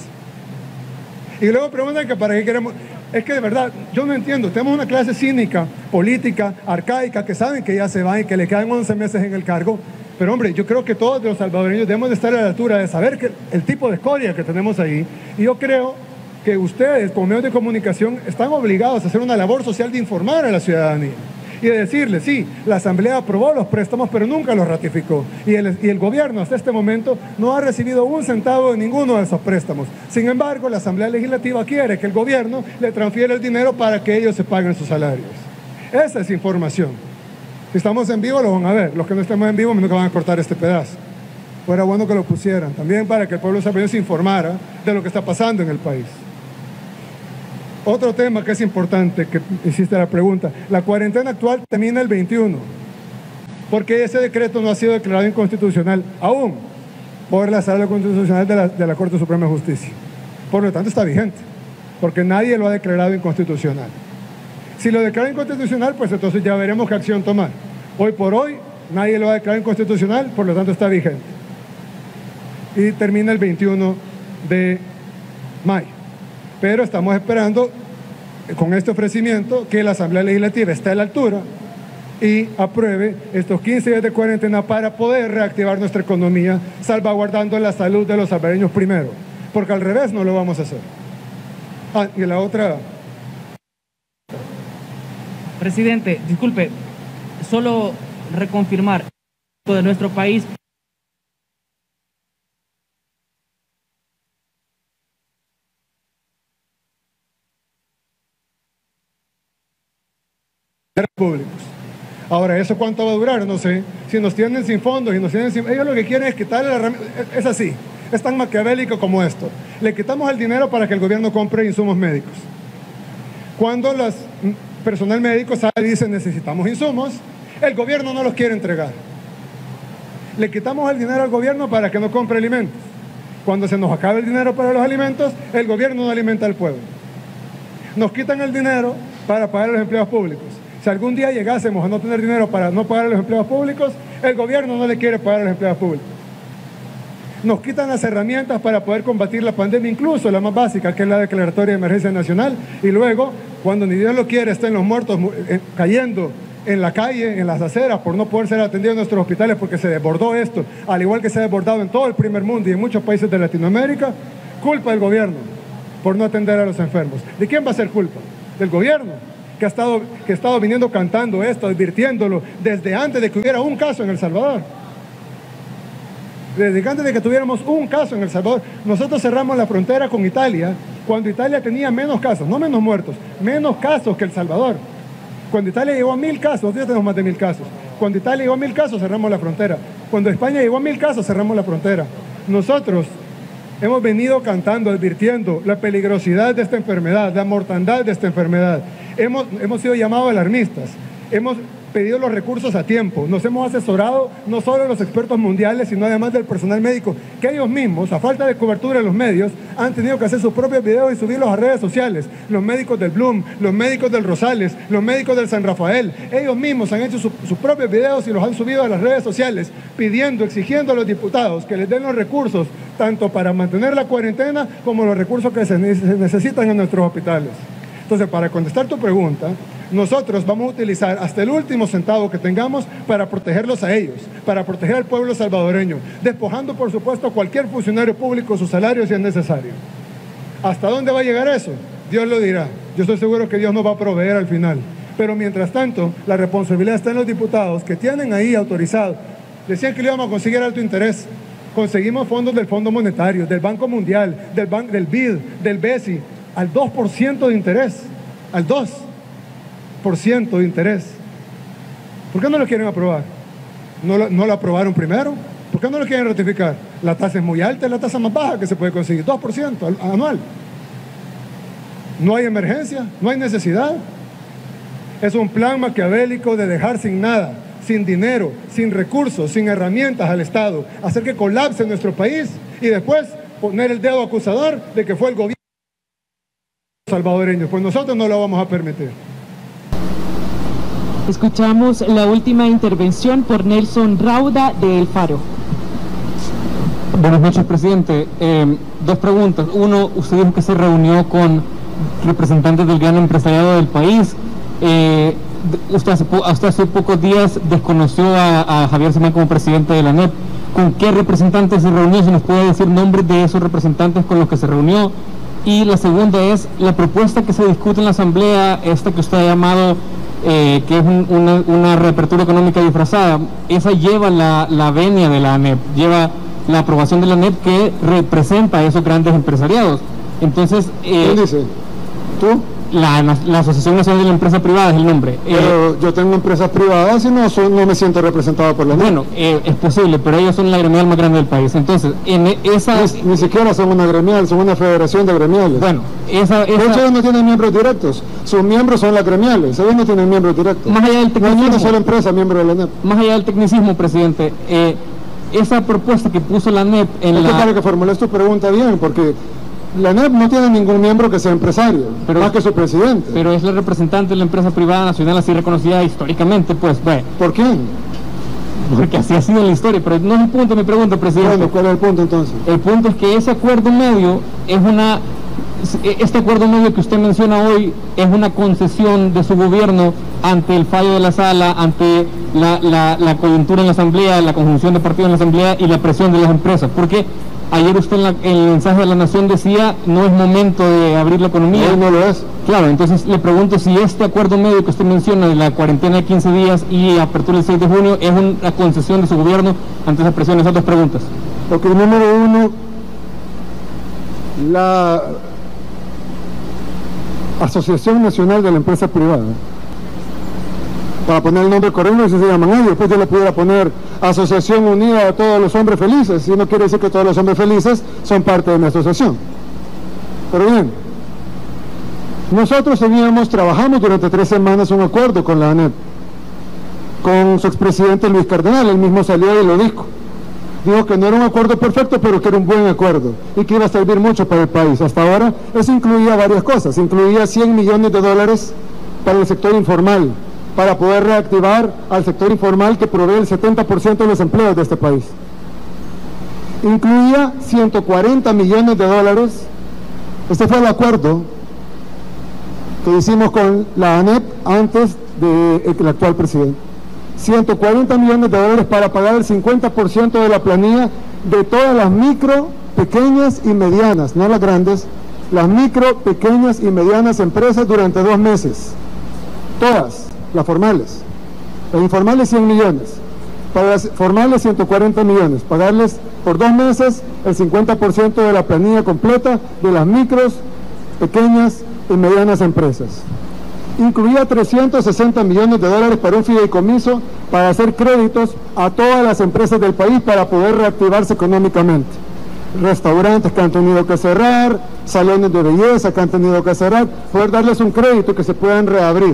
Y luego preguntan que para qué queremos... Es que de verdad, yo no entiendo, tenemos una clase cínica, política, arcaica, que saben que ya se van y que le quedan once meses en el cargo, pero hombre, yo creo que todos los salvadoreños debemos de estar a la altura de saber que el tipo de escoria que tenemos ahí, y yo creo que ustedes, como medios de comunicación, están obligados a hacer una labor social de informar a la ciudadanía y de decirle, sí, la Asamblea aprobó los préstamos, pero nunca los ratificó. Y el, y el gobierno hasta este momento no ha recibido un centavo de ninguno de esos préstamos. Sin embargo, la Asamblea Legislativa quiere que el gobierno le transfiera el dinero para que ellos se paguen sus salarios. Esa es información. Si estamos en vivo, lo van a ver. Los que no estemos en vivo, nunca van a cortar este pedazo. Fuera bueno que lo pusieran, también para que el pueblo salvadoreño se informara de lo que está pasando en el país. Otro tema que es importante, que hiciste la pregunta, la cuarentena actual termina el veintiuno, porque ese decreto no ha sido declarado inconstitucional aún por la Sala Constitucional de la, de la Corte Suprema de Justicia. Por lo tanto está vigente, porque nadie lo ha declarado inconstitucional. Si lo declara inconstitucional, pues entonces ya veremos qué acción tomar. Hoy por hoy nadie lo ha declarado inconstitucional, por lo tanto está vigente. Y termina el veintiuno de mayo. Pero estamos esperando, con este ofrecimiento, que la Asamblea Legislativa esté a la altura y apruebe estos quince días de cuarentena para poder reactivar nuestra economía, salvaguardando la salud de los salvadoreños primero, porque al revés no lo vamos a hacer. Ah, y la otra... Presidente, disculpe, solo reconfirmar de nuestro país. Públicos. Ahora, ¿eso cuánto va a durar? No sé. Si nos tienen sin fondos y nos tienen sin... Ellos lo que quieren es quitarle la herramienta. Es así. Es tan maquiavélico como esto. Le quitamos el dinero para que el gobierno compre insumos médicos. Cuando el personal médico sale y dice necesitamos insumos, el gobierno no los quiere entregar. Le quitamos el dinero al gobierno para que no compre alimentos. Cuando se nos acabe el dinero para los alimentos, el gobierno no alimenta al pueblo. Nos quitan el dinero para pagar a los empleados públicos. Si algún día llegásemos a no tener dinero para no pagar a los empleados públicos, el gobierno no le quiere pagar a los empleados públicos. Nos quitan las herramientas para poder combatir la pandemia, incluso la más básica, que es la declaratoria de emergencia nacional, y luego, cuando ni Dios lo quiere, estén los muertos eh, cayendo en la calle, en las aceras, por no poder ser atendidos en nuestros hospitales, porque se desbordó esto, al igual que se ha desbordado en todo el primer mundo y en muchos países de Latinoamérica, culpa del gobierno por no atender a los enfermos. ¿De quién va a ser culpa? Del gobierno. Que ha, estado, que ha estado viniendo cantando esto, advirtiéndolo desde antes de que hubiera un caso en El Salvador. Desde antes de que tuviéramos un caso en El Salvador. Nosotros cerramos la frontera con Italia cuando Italia tenía menos casos, no menos muertos, menos casos que El Salvador. Cuando Italia llegó a mil casos, nosotros ya tenemos más de mil casos. Cuando Italia llegó a mil casos, cerramos la frontera. Cuando España llegó a mil casos, cerramos la frontera. Nosotros hemos venido cantando, advirtiendo la peligrosidad de esta enfermedad, la mortandad de esta enfermedad. Hemos, hemos sido llamados alarmistas, hemos pedido los recursos a tiempo, nos hemos asesorado no solo de los expertos mundiales, sino además del personal médico, que ellos mismos, a falta de cobertura en los medios, han tenido que hacer sus propios videos y subirlos a redes sociales. Los médicos del Bloom, los médicos del Rosales, los médicos del San Rafael, ellos mismos han hecho su, sus propios videos y los han subido a las redes sociales, pidiendo, exigiendo a los diputados que les den los recursos, tanto para mantener la cuarentena como los recursos que se necesitan en nuestros hospitales. Entonces, para contestar tu pregunta, nosotros vamos a utilizar hasta el último centavo que tengamos para protegerlos a ellos, para proteger al pueblo salvadoreño, despojando, por supuesto, a cualquier funcionario público sus salarios si es necesario. ¿Hasta dónde va a llegar eso? Dios lo dirá. Yo estoy seguro que Dios nos va a proveer al final. Pero mientras tanto, la responsabilidad está en los diputados que tienen ahí autorizado. Decían que le íbamos a conseguir alto interés. Conseguimos fondos del Fondo Monetario, del Banco Mundial, del, Ban del B I D, del B E S I, al dos por ciento de interés, al dos por ciento de interés. ¿Por qué no lo quieren aprobar? ¿No lo, no lo aprobaron primero? ¿Por qué no lo quieren ratificar? La tasa es muy alta, es la tasa más baja que se puede conseguir, dos por ciento anual. No hay emergencia, no hay necesidad. Es un plan maquiavélico de dejar sin nada, sin dinero, sin recursos, sin herramientas al Estado, hacer que colapse nuestro país y después poner el dedo acusador de que fue el gobierno salvadoreño. Pues nosotros no lo vamos a permitir. Escuchamos la última intervención por Nelson Rauda de El Faro. Buenas noches, presidente. Eh, dos preguntas. Uno, usted dijo que se reunió con representantes del gran empresariado del país. Eh, usted, hace usted hace pocos días desconoció a, a Javier Semán como presidente de la A N E P. ¿Con qué representantes se reunió? Si nos puede decir nombres de esos representantes con los que se reunió. Y la segunda es la propuesta que se discute en la Asamblea, esta que usted ha llamado, eh, que es un, una, una reapertura económica disfrazada. Esa lleva la, la venia de la A N E P, lleva la aprobación de la A N E P que representa a esos grandes empresariados. Entonces, eh, ¿quién dice? ¿Tú? La, la Asociación Nacional de la Empresa Privada es el nombre. Pero eh, yo tengo empresas privadas y no, son, no me siento representado por la A N E P. Bueno, eh, es posible, pero ellos son la gremial más grande del país. Entonces, en esa... Ni, ni siquiera son una gremial, son una federación de gremiales. Bueno, esa... esa... De hecho, ellos no tienen miembros directos. Sus miembros son las gremiales, ellos no tienen miembros directos. Más allá del tecnicismo... No hay una sola empresa miembro de la A N E P. Más allá del tecnicismo, presidente, eh, esa propuesta que puso la A N E P en es la... que para que formules tu pregunta bien, porque... la A N E P no tiene ningún miembro que sea empresario, pero, más que su presidente. Pero es la representante de la empresa privada nacional así reconocida históricamente, pues, bueno. ¿Por quién? Porque así ha sido en la historia, pero no es el punto de mi pregunta, presidente. Bueno, ¿cuál es el punto entonces? El punto es que ese acuerdo medio es una... Este acuerdo medio que usted menciona hoy es una concesión de su gobierno ante el fallo de la sala, ante la, la, la coyuntura en la Asamblea, la conjunción de partidos en la Asamblea y la presión de las empresas. Porque ayer usted en, la, en el mensaje de la Nación decía, no es momento de abrir la economía. No, no lo es. Claro, entonces le pregunto si este acuerdo medio que usted menciona de la cuarentena de quince días y apertura el seis de junio es una concesión de su gobierno ante esa presión. Esas dos preguntas. Ok, número uno, la Asociación Nacional de la Empresa Privada, para poner el nombre correcto, así se llaman ellos. Después yo le pudiera poner Asociación Unida de Todos los Hombres Felices, y no quiere decir que todos los hombres felices son parte de mi asociación. Pero bien, nosotros teníamos, trabajamos durante tres semanas un acuerdo con la A N E P, con su expresidente Luis Cardenal. Él mismo salió y lo dijo. Dijo que no era un acuerdo perfecto, pero que era un buen acuerdo y que iba a servir mucho para el país. Hasta ahora eso incluía varias cosas. Incluía cien millones de dólares para el sector informal, para poder reactivar al sector informal que provee el setenta por ciento de los empleos de este país. Incluía ciento cuarenta millones de dólares. Este fue el acuerdo que hicimos con la A N E P antes del actual presidente. ciento cuarenta millones de dólares para pagar el cincuenta por ciento de la planilla de todas las micro, pequeñas y medianas, no las grandes, las micro, pequeñas y medianas empresas durante dos meses. Todas, las formales. Las informales cien millones. Para las formales ciento cuarenta millones. Pagarles por dos meses el cincuenta por ciento de la planilla completa de las micros, pequeñas y medianas empresas. Incluía trescientos sesenta millones de dólares para un fideicomiso para hacer créditos a todas las empresas del país para poder reactivarse económicamente. Restaurantes que han tenido que cerrar, salones de belleza que han tenido que cerrar, poder darles un crédito que se puedan reabrir.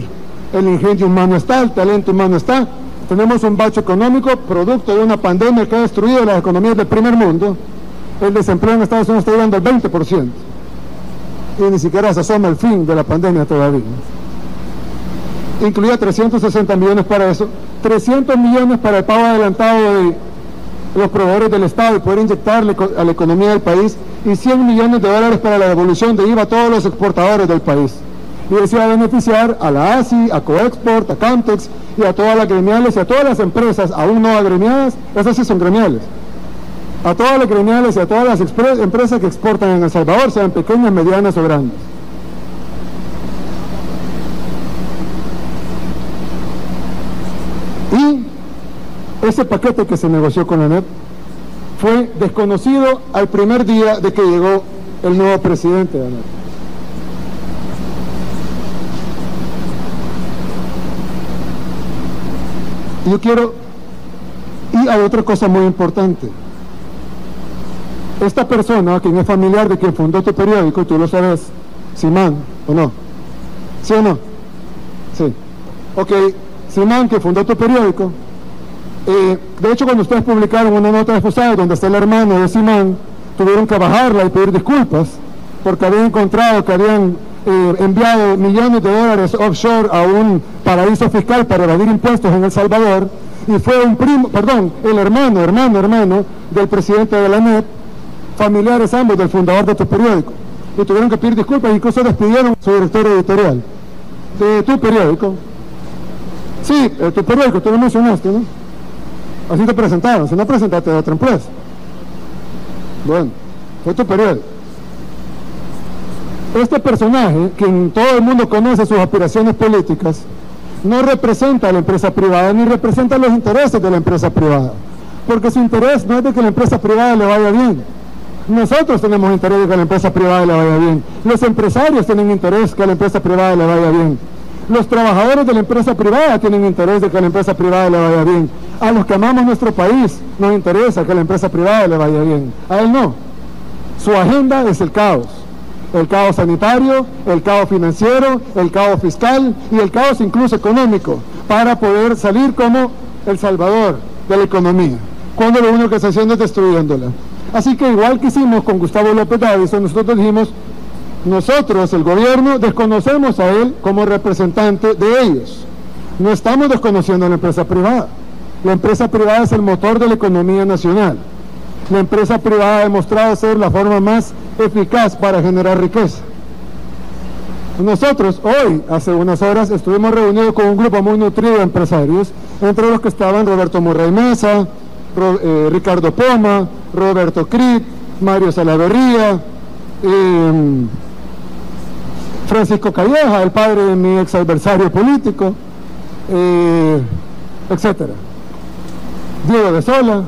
el ingenio humano está, el talento humano está. Tenemos un bache económico producto de una pandemia que ha destruido las economías del primer mundo. El desempleo en Estados Unidos está llegando al veinte por ciento. Y ni siquiera se asoma el fin de la pandemia todavía. Incluía trescientos sesenta millones para eso, trescientos millones para el pago adelantado de los proveedores del Estado y poder inyectarle a la economía del país, y cien millones de dólares para la devolución de I V A a todos los exportadores del país. Y eso iba a beneficiar a la A S I, a Coexport, a Camtex y a todas las gremiales y a todas las empresas aún no agremiadas, esas sí son gremiales, a todas las gremiales y a todas las empresas que exportan en El Salvador, sean pequeñas, medianas o grandes. Y ese paquete que se negoció con la A N E P fue desconocido al primer día de que llegó el nuevo presidente de la A N E P. Yo quiero, y hay otra cosa muy importante. Esta persona, quien es familiar de quien fundó tu periódico, tú lo sabes, Simán, ¿o no? ¿Sí o no? Sí. Ok, Simán, que fundó tu periódico, eh, de hecho cuando ustedes publicaron una nota de Fusado donde está el hermano de Simán, tuvieron que bajarla y pedir disculpas porque habían encontrado que habían eh, enviado millones de dólares offshore a un paraíso fiscal para evadir impuestos en El Salvador, y fue un primo, perdón, el hermano, hermano, hermano del presidente de la A N E P, familiares ambos del fundador de tu periódico, y tuvieron que pedir disculpas, incluso despidieron a su director editorial de tu periódico. Sí, eh, tu periódico, tú lo mencionaste, ¿no? Así te presentaron, si no presentaste de otra empresa. Bueno, fue tu periódico. Este personaje, quien todo el mundo conoce sus aspiraciones políticas, no representa a la empresa privada, ni representa los intereses de la empresa privada, porque su interés no es de que la empresa privada le vaya bien. Nosotros tenemos interés de que a la empresa privada le vaya bien. Los empresarios tienen interés que a la empresa privada le vaya bien. Los trabajadores de la empresa privada tienen interés de que a la empresa privada le vaya bien. A los que amamos nuestro país nos interesa que a la empresa privada le vaya bien. A él no. Su agenda es el caos. El caos sanitario, el caos financiero, el caos fiscal y el caos incluso económico, para poder salir como El Salvador de la economía, cuando lo único que está haciendo es destruyéndola. Así que igual que hicimos con Gustavo López Davison, nosotros dijimos, nosotros, el gobierno, desconocemos a él como representante de ellos. No estamos desconociendo a la empresa privada. La empresa privada es el motor de la economía nacional. La empresa privada ha demostrado ser la forma más eficaz para generar riqueza. Nosotros hoy, hace unas horas, estuvimos reunidos con un grupo muy nutrido de empresarios, entre los que estaban Roberto Murray Mesa, Ro, eh, Ricardo Poma, Roberto Crit, Mario Salaverría, eh, Francisco Calleja, el padre de mi ex adversario político, eh, etcétera, Diego de Sola,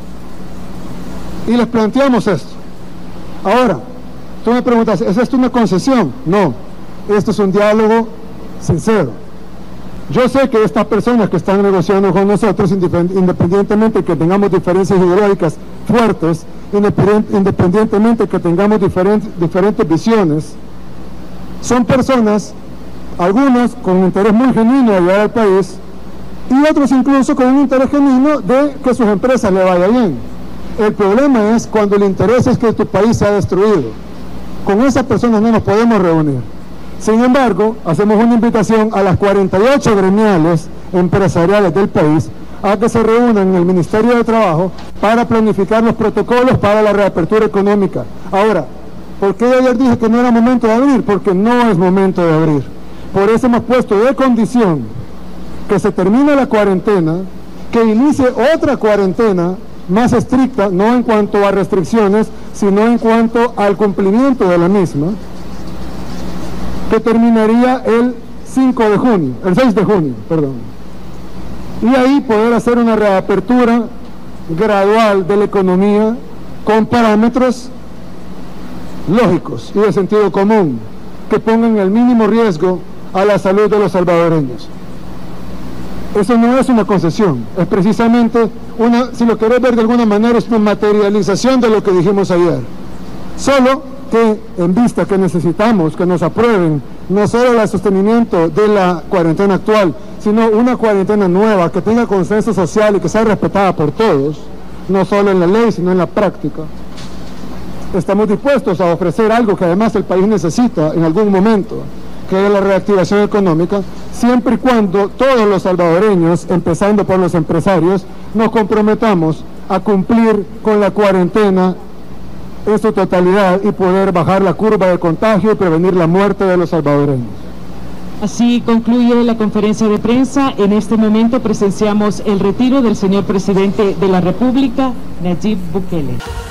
y les planteamos esto. Ahora, tú me preguntas, ¿es esto una concesión? No, esto es un diálogo sincero. Yo sé que estas personas que están negociando con nosotros, independientemente que tengamos diferencias ideológicas fuertes, independientemente que tengamos diferentes, diferentes visiones, son personas, algunos con un interés muy genuino de ayudar al país, y otros incluso con un interés genuino de que sus empresas le vaya bien. El problema es cuando el interés es que tu país sea destruido. Con esas personas no nos podemos reunir. Sin embargo, hacemos una invitación a las cuarenta y ocho gremiales empresariales del país a que se reúnan en el Ministerio de Trabajo para planificar los protocolos para la reapertura económica. Ahora, ¿por qué ayer dije que no era momento de abrir? Porque no es momento de abrir. Por eso hemos puesto de condición que se termine la cuarentena, que inicie otra cuarentena más estricta, no en cuanto a restricciones, sino en cuanto al cumplimiento de la misma, que terminaría el cinco de junio, el seis de junio, perdón. Y ahí poder hacer una reapertura gradual de la economía con parámetros lógicos y de sentido común, que pongan el mínimo riesgo a la salud de los salvadoreños. Eso no es una concesión, es precisamente una, si lo querés ver de alguna manera, es una materialización de lo que dijimos ayer. Solo que, en vista que necesitamos que nos aprueben no solo el sostenimiento de la cuarentena actual, sino una cuarentena nueva que tenga consenso social y que sea respetada por todos, no solo en la ley, sino en la práctica, estamos dispuestos a ofrecer algo que además el país necesita en algún momento, que es la reactivación económica, siempre y cuando todos los salvadoreños, empezando por los empresarios, nos comprometamos a cumplir con la cuarentena en su totalidad y poder bajar la curva de contagio y prevenir la muerte de los salvadoreños. Así concluye la conferencia de prensa. En este momento presenciamos el retiro del señor presidente de la República, Nayib Bukele.